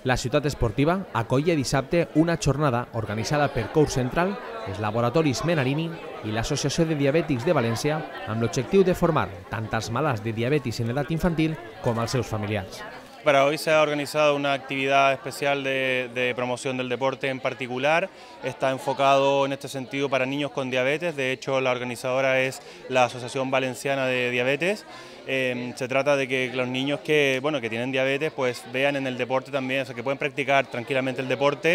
La ciutat esportiva acollia dissabte una jornada organitzada per COUR Central, els laboratoris Menarini i l'Associació de Diabètics de València amb l'objectiu de formar tant als malalts de diabetis en edat infantil com als seus familiars. Para hoy se ha organizado una actividad especial de promoción del deporte en particular. Está enfocado en este sentido para niños con diabetes. De hecho, la organizadora es la Asociación Valenciana de Diabetes. Se trata de que los niños que tienen diabetes pues vean en el deporte también, o sea, que pueden practicar tranquilamente el deporte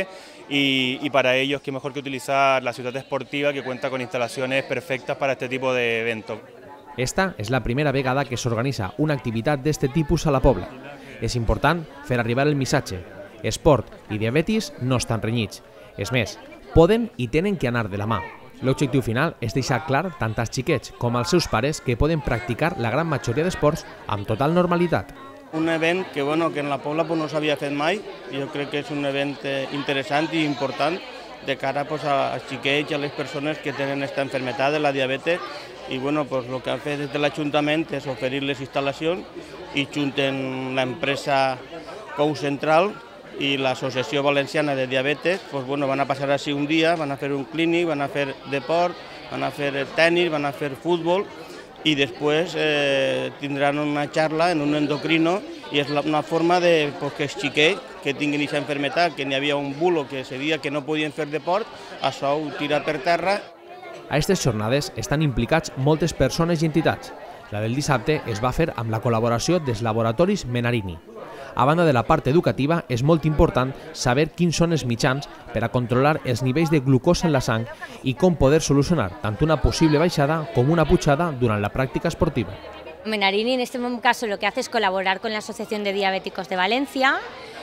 y para ellos qué mejor que utilizar la ciutat esportiva, que cuenta con instalaciones perfectas para este tipo de eventos. Esta és la primera vegada que s'organitza una activitat d'aquest tipus a la Pobla. És important fer arribar el missatge. Esport i diabetis no estan renyits. És més, poden i tenen que anar de la mà. L'objectiu final és deixar clar tant als xiquets com als seus pares que poden practicar la gran majoria d'esports amb total normalitat. Un event que en la Pobla no s'havia fet mai. Jo crec que és un event interessant i important de cara als xiquets i a les persones que tenen aquesta malaltia de la diabetes. I el que han fet des de l'Ajuntament és oferir les instal·lacions i junten l'empresa COUR Central i l'Associació Valenciana de Diabetes van a passar així un dia, van a fer un clínic, van a fer deport, van a fer tenis, van a fer futbol i després tindran una xarra en un endocrino i és una forma que els xiquets que tinguin aquesta malaltia, que n'hi havia un bulo que ese dia que no podien fer deport, això ho tira per terra. A aquestes jornades estan implicats moltes persones i entitats. La del dissabte es va fer amb la col·laboració dels laboratoris Menarini. A banda de la part educativa, és molt important saber quins són els mitjans per a controlar els nivells de glucosa en la sang i com poder solucionar tant una possible baixada com una pujada durant la pràctica esportiva. Menarini en este caso lo que hace es colaborar con la Asociación de Diabéticos de Valencia.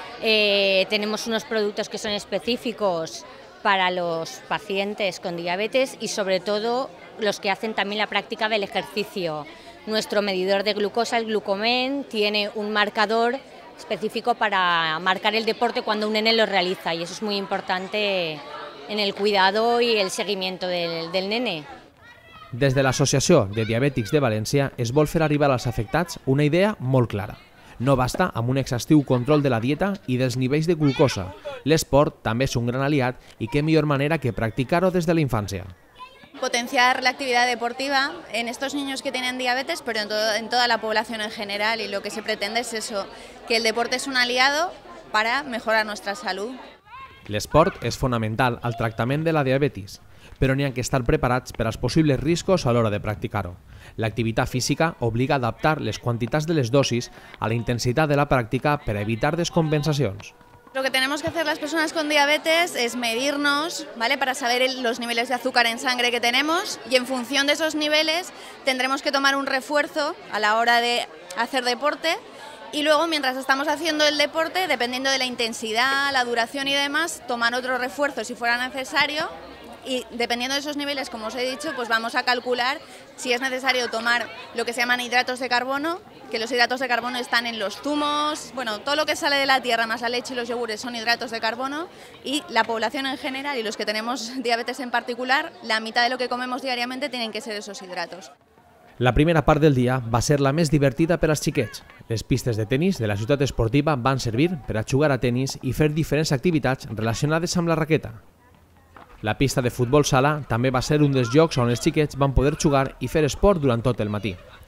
Tenemos unos productos que son específicos para los pacientes con diabetes y sobre todo los que hacen también la práctica del ejercicio. Nuestro medidor de glucosa, el Glucomen, tiene un marcador específico para marcar el deporte cuando un nene lo realiza y eso es muy importante en el cuidado y el seguimiento del nene. Des de l'Associació de Diabètics de València es vol fer arribar als afectats una idea molt clara. No basta amb un exhaustiu control de la dieta i dels nivells de glucosa. L'esport també és un gran aliat i qué millor manera que practicar-ho des de la infància. Potenciar la actividad deportiva en estos niños que tienen diabetes, pero en toda la población en general, y lo que se pretende es eso, que el deporte es un aliado para mejorar nuestra salud. L'esport és fonamental al tractament de la diabetis, però n'hi ha que estar preparats per als possibles riscos a l'hora de practicar-ho. L'activitat física obliga a adaptar les quantitats de les dosis a la intensitat de la pràctica per a evitar descompensacions. Lo que tenemos que hacer las personas con diabetes es medirnos, ¿vale?, para saber los niveles de azúcar en sangre que tenemos y en función de esos niveles tendremos que tomar un refuerzo a la hora de hacer deporte y luego mientras estamos haciendo el deporte, dependiendo de la intensidad, la duración y demás, tomar otro refuerzo si fuera necesario. Y dependiendo de esos niveles, como os he dicho, pues vamos a calcular si es necesario tomar lo que se llaman hidratos de carbono, que los hidratos de carbono están en los zumos, todo lo que sale de la tierra más la leche y los yogures son hidratos de carbono y la población en general y los que tenemos diabetes en particular, la mitad de lo que comemos diariamente tienen que ser esos hidratos. La primera part del dia va ser la més divertida per als xiquets. Les pistes de tenis de la ciutat esportiva van servir per a jugar a tenis i fer diferents activitats relacionades amb la raqueta. La pista de futbol sala també va ser un dels llocs on els xiquets van poder jugar i fer esport durant tot el matí.